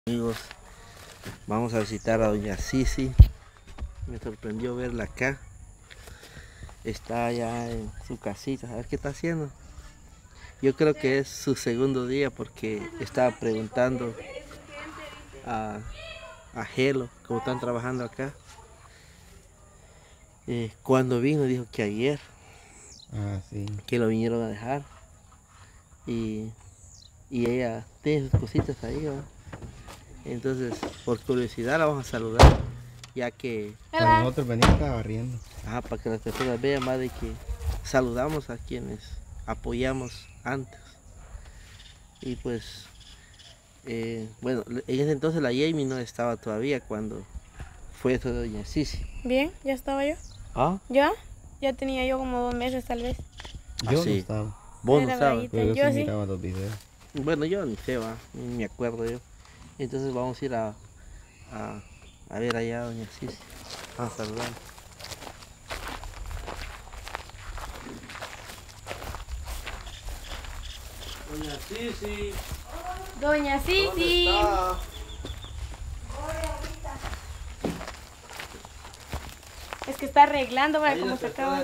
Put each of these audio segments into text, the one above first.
Amigos, vamos a visitar a doña Sisi. Me sorprendió verla acá. Está allá en su casita, a ver qué está haciendo. Yo creo que es su segundo día porque estaba preguntando a Gelo cómo están trabajando acá. Cuando vino dijo que ayer, Sí. que lo vinieron a dejar. Y ella tiene sus cositas ahí, ¿va? Entonces, por curiosidad la vamos a saludar, ya que... Para nosotros venir acá barriendo. para que las personas vean más de que saludamos a quienes apoyamos antes. Y pues, bueno, en ese entonces la Jamie no estaba todavía cuando fue esto de doña Sisi. Bien, ya estaba yo. ¿Ah? ¿Ya? Ya tenía yo como 2 meses tal vez. Yo no sí. estaba. ¿Vos no Era estabas? bravita. Pero yo Yo sí sí. miraba los videos. Bueno, yo ni sé, ni me acuerdo yo. Entonces vamos a ir a ver allá a doña Sisi. Vamos a saludar. Doña Sisi. Doña Sisi. Es que está arreglando para como se acaba.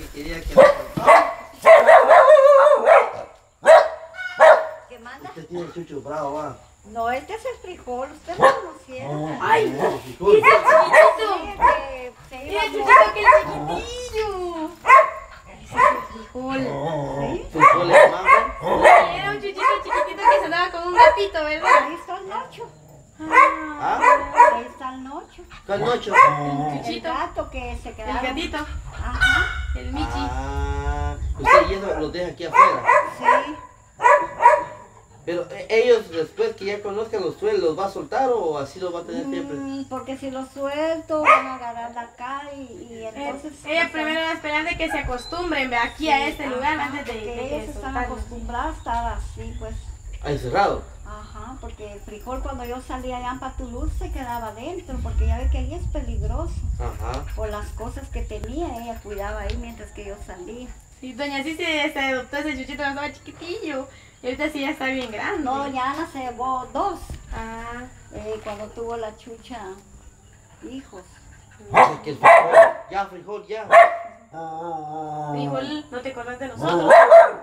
¿Qué manda? Usted tiene el chucho bravo, va. No, este es el frijol, usted no lo conocieron. ¡Ay! Frijol. ¡Ese chiquitito! Se ¡Mira el iba chuchito que es chiquitillo! Ese es el frijol. Frijol es mango. Era un chuchito chiquitito que se andaba como un gatito, ¿verdad? Ahí está el nocho. ¿Ah? Ahí está el nocho. ¿Cuál nocho? El El chuchito. gato que se El quedaba. gatito. Ajá, El Michi. Usted y eso los deja aquí afuera. sí. Pero ellos después que ya conozcan los suelos, ¿los va a soltar o así los va a tener siempre? Porque si lo suelto van a agarrar la acá y entonces... Ella pues, primero va a esperar de que se acostumbren aquí a este lugar ajá, antes de porque que ellos están soltarlos. acostumbrados a estar así, pues. Ahí cerrado. Ajá, porque el frijol cuando yo salía allá en Patuluz se quedaba adentro, porque ya ve que ahí es peligroso. Ajá. Por las cosas que tenía, ella cuidaba ahí mientras que yo salía. Sí, doña Cici se adoptó ese chuchito cuando estaba chiquitillo. Y ahorita sí ya está bien grande. No, doña Ana se llevó 2 Ah, cuando tuvo la chucha hijos. Es que el frijol. Ya, frijol, ya. frijol, no te acordás de nosotros.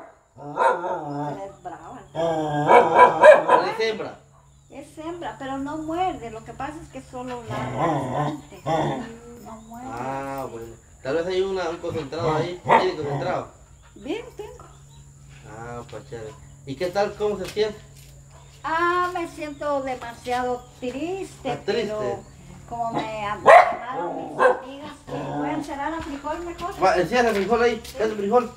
Es brava. ¿Cuál es hembra? Es hembra, pero no muerde. Lo que pasa es que solo ladra bastante. No muerde. Bueno. Tal vez hay un concentrado ahí. ¿Tiene concentrado? Bien, tengo. Pues chévere. ¿Y qué tal? ¿Cómo se siente? Me siento demasiado triste, ¿Está triste? pero como me abandonaron mis amigas, voy a encerrar al frijol mejor. Va, encierra el frijol ahí. Es el frijol.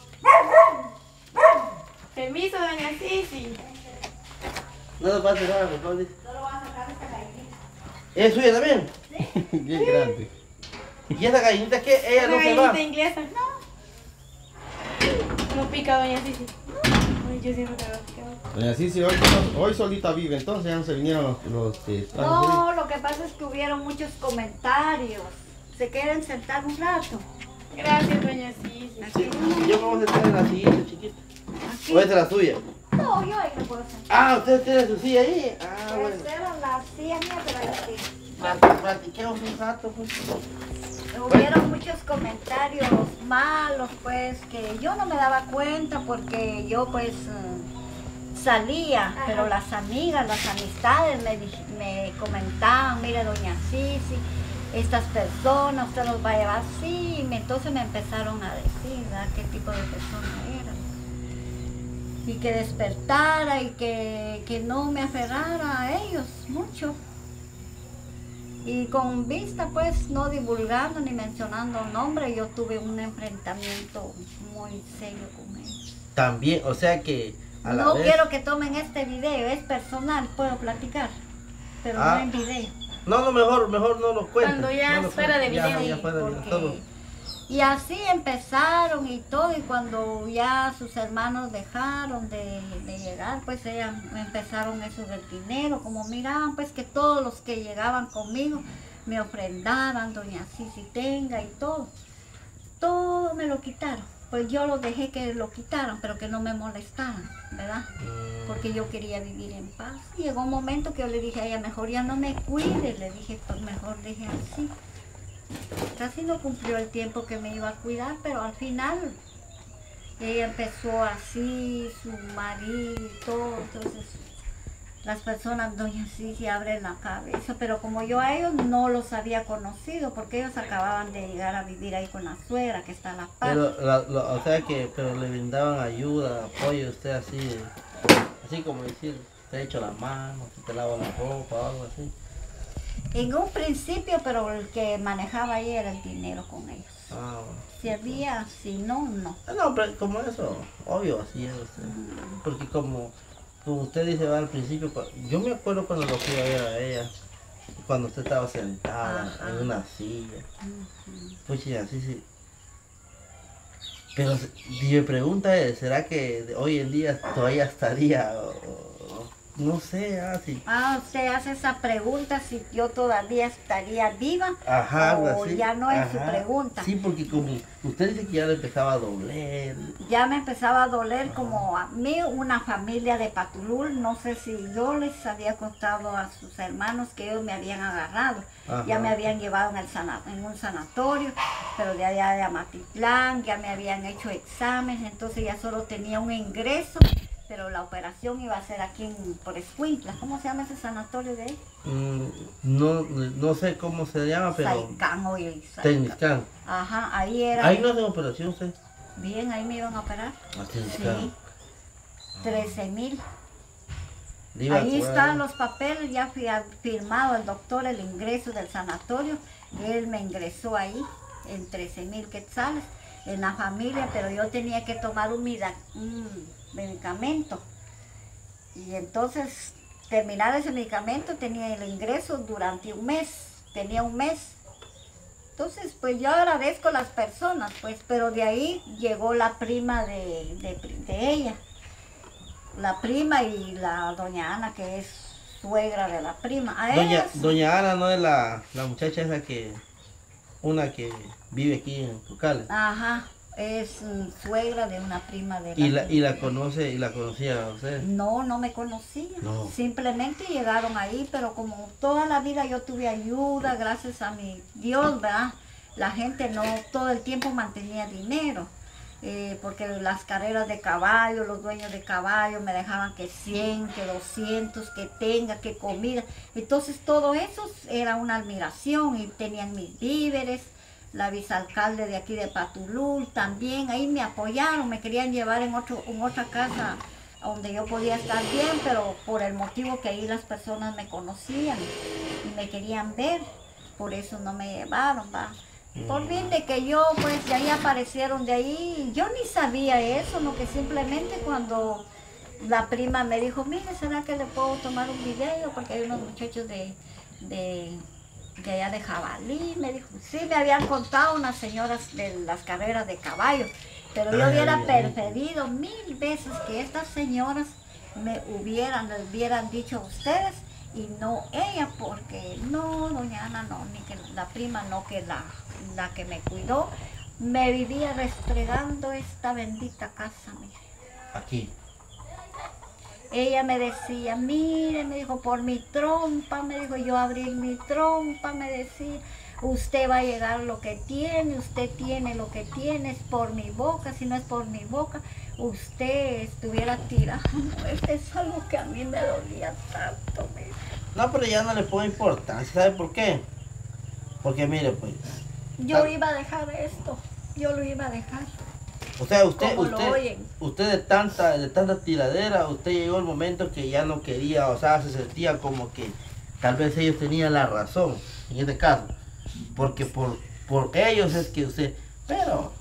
Permiso, doña Cici. No lo va a cerrar el frijol. Dice. Solo voy a sacar esta gallinita. ¿Es suya también? Bien grande. ¿Y esa gallinita qué? Ella Una no se va. gallinita inglesa. No pica, doña Cici. Ay, yo siempre me lo picado. Doña Cici, hoy solita vive, entonces ya no se vinieron los que están No, lo que pasa es que hubieron muchos comentarios. ¿Se quieren sentar un rato? Gracias, doña Cici. Sí, yo vamos a estar en la sillita chiquita. Aquí. ¿O esa es la suya? No, yo ahí no puedo sentar. ¿Usted tiene su silla ahí? Bueno. Esa era la silla mía, pero ahí sí. Platiquemos un rato, pues. Hubieron muchos comentarios malos, pues, que yo no me daba cuenta porque yo, pues, salía, pero las amigas, las amistades me comentaban, mire, doña Cici, estas personas, usted los va a llevar así, entonces me empezaron a decir, ¿verdad?, qué tipo de persona era. Y que despertara y que no me aferrara a ellos mucho. Y con vista, pues, no divulgando ni mencionando nombre, yo tuve un enfrentamiento muy serio con ellos. También, o sea que a la No vez... quiero que tomen este video, es personal, puedo platicar, pero no en video. No, mejor no lo cuenten. Cuando ya no lo es fuera de cuenten. video. Ya fuera de Porque- todo. Y así empezaron y todo, y cuando ya sus hermanos dejaron de llegar, pues ellas empezaron eso del dinero, como miraban pues que todos los que llegaban conmigo me ofrendaban, doña Cici tenga y todo me lo quitaron. pues yo lo dejé que lo quitaran, pero que no me molestaran, ¿verdad? Porque yo quería vivir en paz. Y llegó un momento que yo le dije a ella, mejor ya no me cuide, le dije, pues mejor deje así. Casi no cumplió el tiempo que me iba a cuidar, pero al final ella empezó así, su marido y todo, entonces las personas, doña Cici, abren la cabeza, pero como yo a ellos no los había conocido, porque ellos acababan de llegar a vivir ahí con la suegra, que está en La Paz. Pero, o sea que, pero le brindaban ayuda, apoyo, usted así como decir, te ha hecho la mano, te lavo la ropa o algo así. En un principio, pero el que manejaba ahí era el dinero con ellos. Ah, bueno. Si había, si no, no. No, pero como eso, obvio, así es usted. Porque como usted dice va, al principio, yo me acuerdo cuando lo fui a ver a ella, cuando usted estaba sentada Ajá. en una silla. Pues sí, así sí. Pero mi pregunta es, ¿será que hoy en día todavía estaría, no sé, así? Usted hace esa pregunta si yo todavía estaría viva. Ajá, algo o así. ya no es Ajá. su pregunta. Sí, porque como usted dice que ya le empezaba a doler. Ya me empezaba a doler como a mí, una familia de Patulul, no sé si yo les había contado a sus hermanos que ellos me habían agarrado. Ajá. Ya me habían llevado en un sanatorio, pero de allá de Amatitlán, ya me habían hecho exámenes, entonces ya solo tenía un ingreso, pero la operación iba a ser aquí por Escuintla. ¿Cómo se llama ese sanatorio de ahí? No sé cómo se llama, pero Saicán, oye, Saicán. Tecnicán. Ajá, ahí era. Ahí no hacen operación usted. Bien, ahí me iban a operar. A Tecnicán. Sí, 13,000. Iba a Ahí acuerdo. están los papeles, ya fui firmado el doctor el ingreso del sanatorio. Él me ingresó ahí en 13,000 quetzales en la familia, pero yo tenía que tomar un medicamento. Y entonces, terminar ese medicamento, tenía el ingreso durante un mes, tenía un mes. Entonces, pues yo agradezco a las personas, pues, pero de ahí llegó la prima de ella. La prima y la doña Ana, que es suegra de la prima. A ellas, Doña Ana no es la muchacha esa una que vive aquí en Tucales. ajá, es suegra de una prima de Y la conocía a usted. No, no me conocía. No. Simplemente llegaron ahí, pero como toda la vida yo tuve ayuda, gracias a mi Dios, ¿verdad? La gente no todo el tiempo mantenía dinero. Porque las carreras de caballo, los dueños de caballo me dejaban que 100, que 200, que tenga, que comida. Entonces todo eso era una admiración y tenían mis víveres. La vicealcalde de aquí de Patulul también, ahí me apoyaron, me querían llevar en otra casa donde yo podía estar bien, pero por el motivo que ahí las personas me conocían y me querían ver, por eso no me llevaron, va. Por bien de que yo, pues, de ahí aparecieron de ahí, yo ni sabía eso, no que simplemente cuando la prima me dijo, mire, ¿será que le puedo tomar un video? Porque hay unos muchachos de allá de Jabalí, me dijo, sí, me habían contado unas señoras de las carreras de caballo, pero yo hubiera preferido 1000 veces que estas señoras les hubieran dicho a ustedes y no ella, porque no, doña Ana no, ni que la prima no, que la que me cuidó, me vivía restregando esta bendita casa, mire. Aquí. Ella me decía, mire, me dijo, por mi trompa, me dijo, yo abrir mi trompa, me decía, usted va a llegar lo que tiene, usted tiene lo que tiene, es por mi boca, si no es por mi boca, usted estuviera tirando. Este es algo que a mí me dolía tanto, mire. No, pero ya no le pongo importancia, ¿sabe por qué? Porque mire, pues. Yo iba a dejar esto, yo lo iba a dejar. O sea, Como lo oyen. usted de tanta tiradera, usted llegó el momento que ya no quería, o sea, se sentía como que tal vez ellos tenían la razón, en este caso. Porque por ellos es que usted, pero,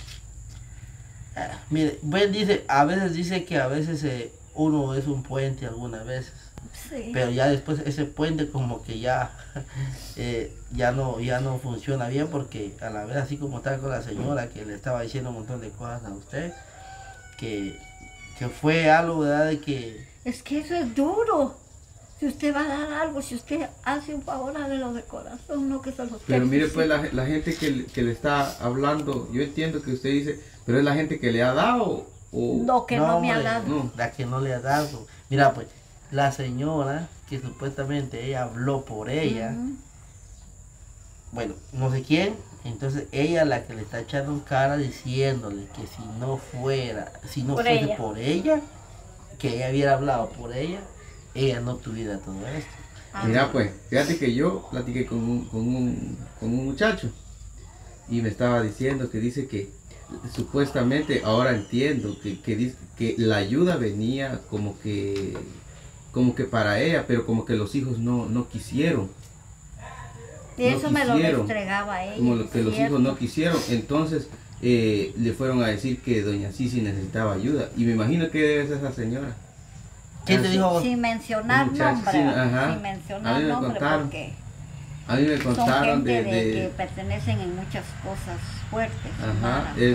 mire, a veces dice que a veces uno es un puente algunas veces. Sí. Pero ya después ese puente como que ya ya no funciona bien, porque a la vez, así como está con la señora que le estaba diciendo un montón de cosas a usted, que fue algo, ¿verdad? De que Es que eso es duro. Si usted va a dar algo, si usted hace un favor, hágalo de corazón, no que se los Pero mire, pese. pues la gente que le está hablando, yo entiendo que usted dice, pero es la gente que le ha dado o... No, que no me ha hombre, dado. No. La que no le ha dado. Mira, pues, la señora que supuestamente ella habló por ella, Ujú. bueno, no sé quién, entonces ella la que le está echando en cara diciéndole que si no Por fuese ella. por ella, que ella hubiera hablado por ella no tuviera todo esto. Ah, Mira, pues, fíjate que yo platiqué con un muchacho y me estaba diciendo que dice que supuestamente, ahora entiendo, que dice que la ayuda venía como que para ella, pero como que los hijos no quisieron. Y eso me lo quisieron, entregaba ella. Como que los ¿cierto? hijos no quisieron, entonces le fueron a decir que doña Sisi necesitaba ayuda. Y me imagino que es esa señora. ¿Quién te dijo a vos? Sin mencionar Un muchacho, nombre, sí, ajá. sin A mencionar mí me nombre, contaron. porque A mí me son contaron gente de que de pertenecen en muchas cosas fuertes. ajá, malas.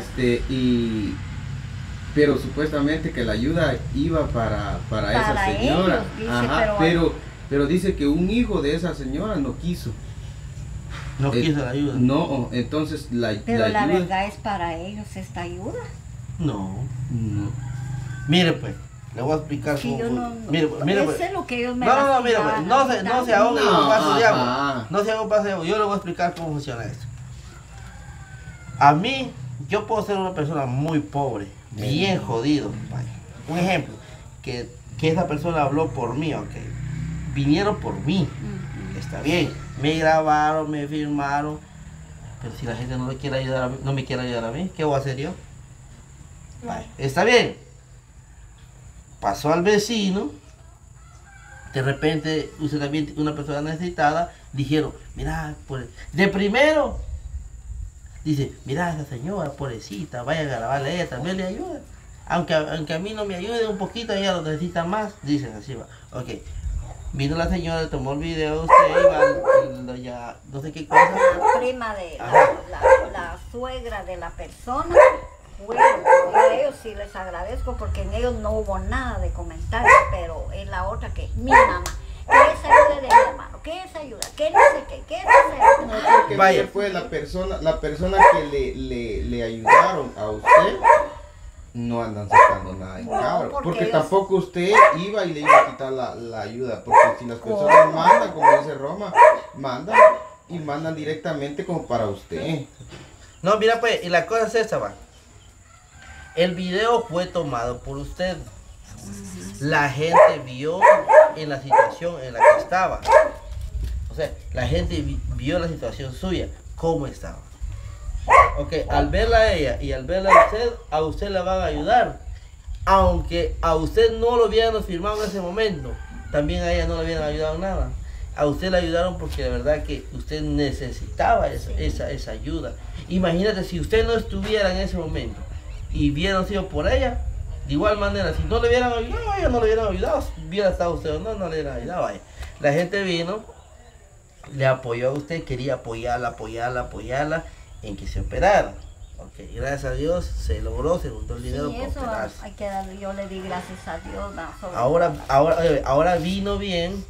pero supuestamente que la ayuda iba para esa Para señora. ellos, dice, Ajá, pero dice que un hijo de esa señora no quiso. No quiso la ayuda. No, entonces Pero la ayuda. verdad es para ellos esta ayuda. No. No. Mire pues, le voy a explicar Si cómo yo fue. no, Mire, pues. eso es lo que ellos me No, mire, pues, lastimaban no se ahorita. ahogue en un vaso de agua. Ajá. No se ahogue en un vaso de agua. Yo le voy a explicar cómo funciona esto. A mí, yo puedo ser una persona muy pobre, bien jodido. Vaya. Un ejemplo, que esa persona habló por mí, ok. Vinieron por mí. Ujú. Está bien. Me grabaron, me firmaron. Pero si la gente no le quiere ayudar a mí, no me quiere ayudar a mí, ¿qué voy a hacer yo? Vaya, está bien. Pasó al vecino. De repente, usted también, una persona necesitada, dijeron, mira, de primero, dice, mira, esa señora, pobrecita, vaya a grabarle a ella, también le ayuda. Aunque a mí no me ayude un poquito, ella lo necesita más, dicen así, va. Ok. Vino la señora, le tomó el video de usted, iba, ya, no sé qué cosa. La prima de la suegra de la persona. Bueno, yo a ellos sí les agradezco porque en ellos no hubo nada de comentarios, pero es la otra que mi mamá, que esa ayuda de mi hermano, que esa ayuda, que no sé qué, que esa No, ayuda. porque Vaya. mire, pues la persona que le ayudaron a usted no andan sacando nada en No, cabro, porque porque ellos- tampoco usted iba y le iba a quitar la ayuda, porque si las personas mandan, como dice Roma, mandan directamente como para usted. No, mira pues, y la cosa es esta, va. El video fue tomado por usted. La gente vio en la situación en la que estaba. O sea, la gente vio la situación suya, cómo estaba. Ok, al verla a ella y al verla a usted le van a ayudar. Aunque a usted no lo hubieran firmado en ese momento, también a ella no le hubieran ayudado en nada. A usted le ayudaron porque de verdad que usted necesitaba esa ayuda. Imagínate si usted no estuviera en ese momento y hubieran sido por ella, de igual manera, si no le hubieran ayudado, ella no le hubieran ayudado, hubiera estado usted o no, no le hubieran ayudado a ella. La gente vino, le apoyó a usted, quería apoyarla en que se operara. Ok, gracias a Dios se logró, se juntó el dinero Sí, para eso operarse. hay que darle, yo le di gracias a Dios. no, sobre Ahora vino bien,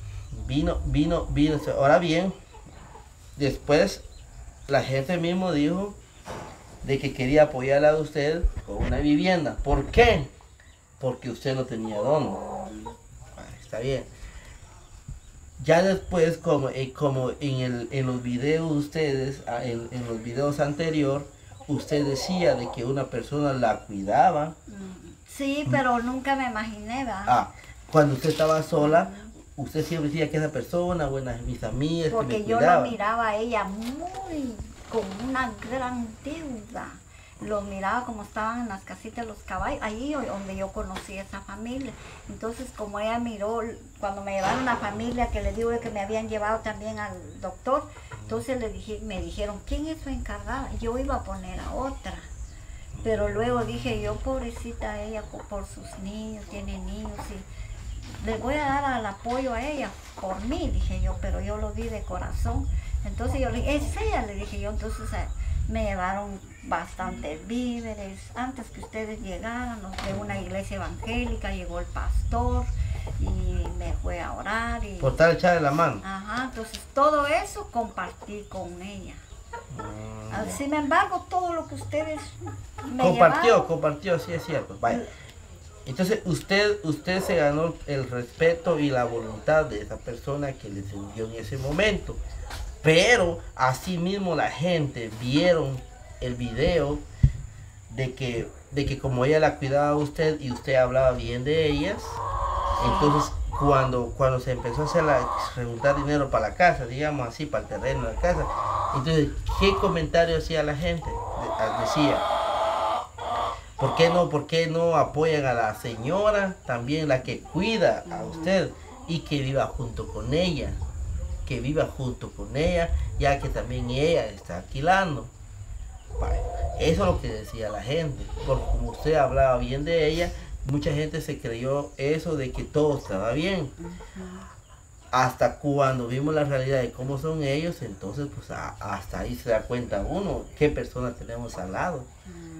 ahora bien, después la gente mismo dijo de que quería apoyarla a usted con una vivienda. ¿Por qué? Porque usted no tenía dónde. Está bien. Ya después, como en los videos ustedes, en los videos anteriores, usted decía de que una persona la cuidaba. Sí, pero nunca me imaginé, ¿verdad? Cuando usted estaba sola, usted siempre decía que esa persona, buenas mis amigas, que Porque me yo cuidaba. lo miraba a ella muy, con una gran deuda. Los miraba como estaban en las casitas de los caballos, ahí donde yo conocí a esa familia. Entonces, como ella miró, cuando me llevaron a la familia, que le digo que me habían llevado también al doctor, entonces me dijeron, ¿quién es su encargada? Yo iba a poner a otra. Pero luego dije yo, pobrecita ella, por sus niños, tiene niños, y le voy a dar el apoyo a ella, por mí, dije yo, pero yo lo di de corazón. Entonces yo le dije, es ella, le dije yo, entonces me llevaron bastantes víveres. Antes que ustedes llegaran, de una iglesia evangélica, llegó el pastor y me fue a orar y... Por tal echarle la mano. Ajá, entonces todo eso compartí con ella. Sin embargo, todo lo que ustedes me Compartió, sí es cierto. Vaya. Entonces usted se ganó el respeto y la voluntad de esa persona que le entendió en ese momento. Pero asimismo la gente vieron el video de que como ella la cuidaba a usted y usted hablaba bien de ellas, entonces cuando se empezó a hacer juntar dinero para la casa, digamos así, para el terreno de la casa, entonces, ¿qué comentario hacía la gente? Decía, ¿por qué no apoyan a la señora, también la que cuida a usted y que viva junto con ella? Que viva junto con ella, ya que también ella está alquilando. Eso es lo que decía la gente, porque como usted hablaba bien de ella, mucha gente se creyó eso de que todo estaba bien. Hasta cuando vimos la realidad de cómo son ellos, entonces pues hasta ahí se da cuenta uno qué persona tenemos al lado.